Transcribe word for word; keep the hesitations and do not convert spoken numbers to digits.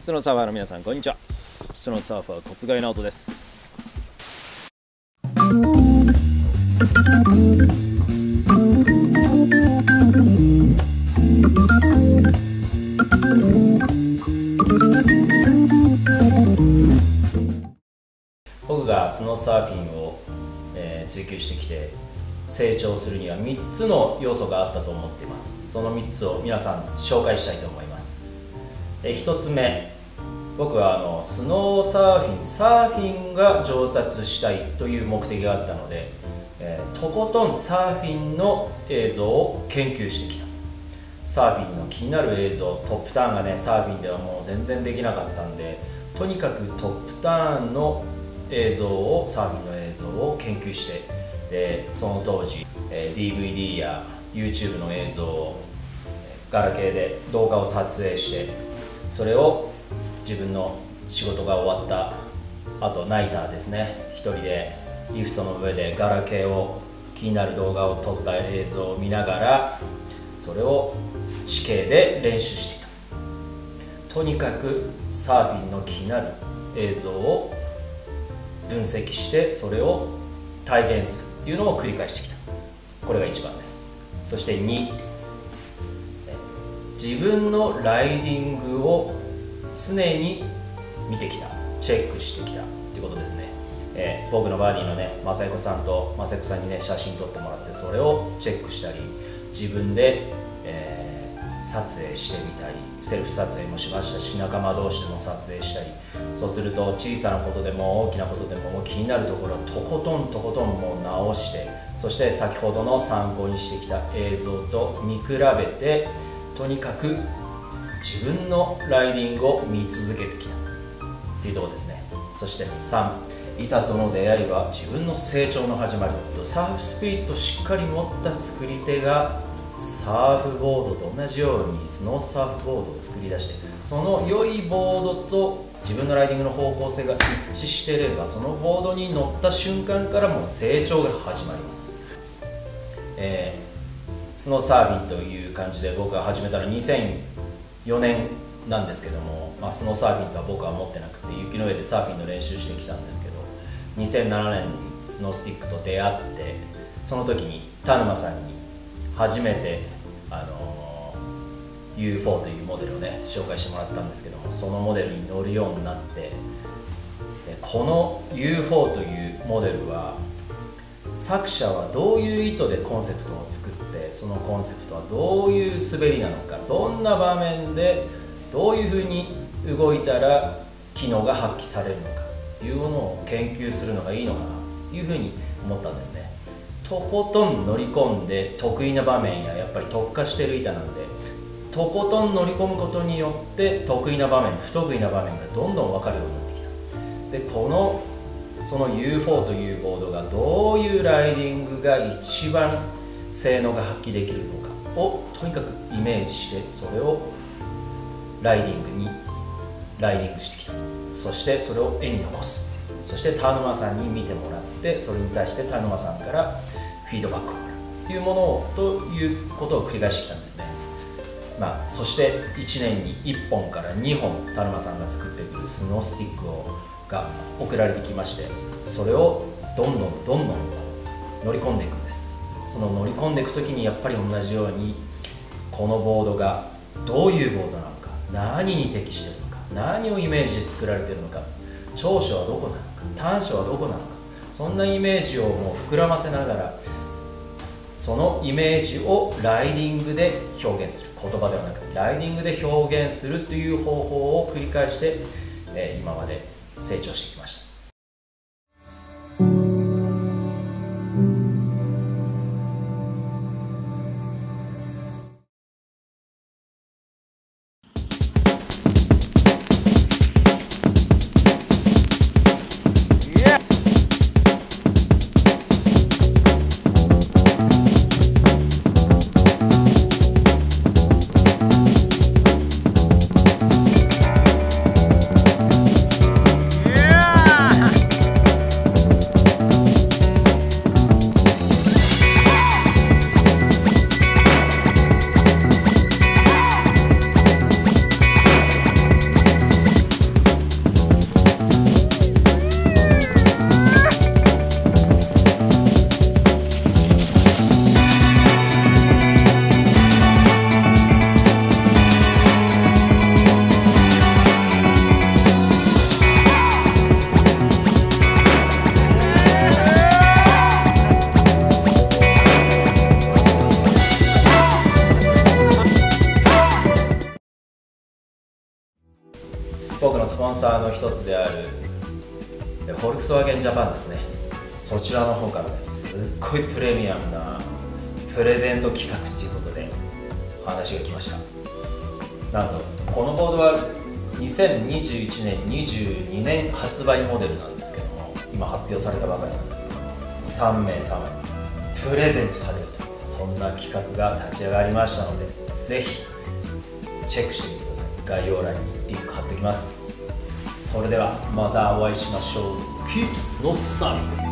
スノーサーファーの皆さんこんにちは。スノーサーファー小津貝直人です。僕がスノーサーフィンを、えー、追求してきて成長するにはみっつの要素があったと思っています。そのみっつを皆さん紹介したいと思います。えー、ひとつめ、僕はあのスノーサーフィンサーフィンが上達したいという目的があったので、えー、とことんサーフィンの映像を研究してきた。サーフィンの気になる映像、トップターンがねサーフィンではもう全然できなかったんで、とにかくトップターンの映像をサーフィンの映像を研究して、でその当時、えー、ディーブイディー や YouTube の映像をガラケーで動画を撮影して、それを自分の仕事が終わったあとナイターですね、一人でリフトの上でガラケーを気になる動画を撮った映像を見ながら、それを地形で練習していた。とにかくサーフィンの気になる映像を分析して、それを体現するっていうのを繰り返してきた。これがいちばんです。そしてに、自分のライディングを常に見てきた、チェックしてきたっていうことですね。えー、僕のバディのね正彦さんと正彦さんにね写真撮ってもらって、それをチェックしたり、自分で、えー、撮影してみたり、セルフ撮影もしましたし、仲間同士でも撮影したり、そうすると小さなことでも大きなことでも、もう気になるところはとことんとことんもう直して、そして先ほどの参考にしてきた映像と見比べて、とにかく自分のライディングを見続けてきたっていうところですね。そしてさん、板との出会いは自分の成長の始まり。サーフスピリットをしっかり持った作り手がサーフボードと同じようにスノーサーフボードを作り出して、その良いボードと自分のライディングの方向性が一致していれば、そのボードに乗った瞬間からもう成長が始まります。えー、スノーサーフィンという感じで僕が始めたのはにせんよねんなんですけども、まあ、スノーサーフィンとは僕は思ってなくて、雪の上でサーフィンの練習してきたんですけど、にせんななねんにスノースティックと出会って、その時に田沼さんに初めて、あのー、ユーフォー というモデルをね紹介してもらったんですけども、そのモデルに乗るようになって、この ユーフォー というモデルは作者はどういう意図でコンセプトを作って、そのコンセプトはどういう滑りなのか、どんな場面でどういうふうに動いたら機能が発揮されるのかっていうものを研究するのがいいのかなっていうふうに思ったんですね。とことん乗り込んで、得意な場面ややっぱり特化している板なんで、とことん乗り込むことによって得意な場面、不得意な場面がどんどん分かるようになってきた。でこのその ユーフォー というボードがどういうライディングが一番性能が発揮できるのかをとにかくイメージして、それをライディングにライディングしてきた。そしてそれを絵に残すっていう。そして田沼さんに見てもらって、それに対して田沼さんからフィードバックをもらうっていうものをということを繰り返してきたんですね。まあ、そしていちねんにいっぽんからにほん田沼さんが作ってくるスノースティックをが送られてきまして、それをどんどんどんどん乗り込んでいくんです。その乗り込んでいく時にやっぱり同じように、このボードがどういうボードなのか、何に適しているのか、何をイメージで作られているのか、長所はどこなのか、短所はどこなのか、そんなイメージをもう膨らませながら、そのイメージをライディングで表現する、言葉ではなくてライディングで表現するという方法を繰り返して、えー、今まで成長してきました。 Yeah! 僕のスポンサーの一つであるフォルクスワーゲンジャパンですね、そちらの方からね、すっごいプレミアムなプレゼント企画っていうことで話が来ました。なんとこのボードはにせんにじゅういちねんにじゅうにねん発売モデルなんですけども、今発表されたばかりなんですけども、さんめいさまにプレゼントされるという、そんな企画が立ち上がりましたので、ぜひチェックしてみてください。概要欄にリンク貼っておきます。それではまたお会いしましょう。キープスのサミ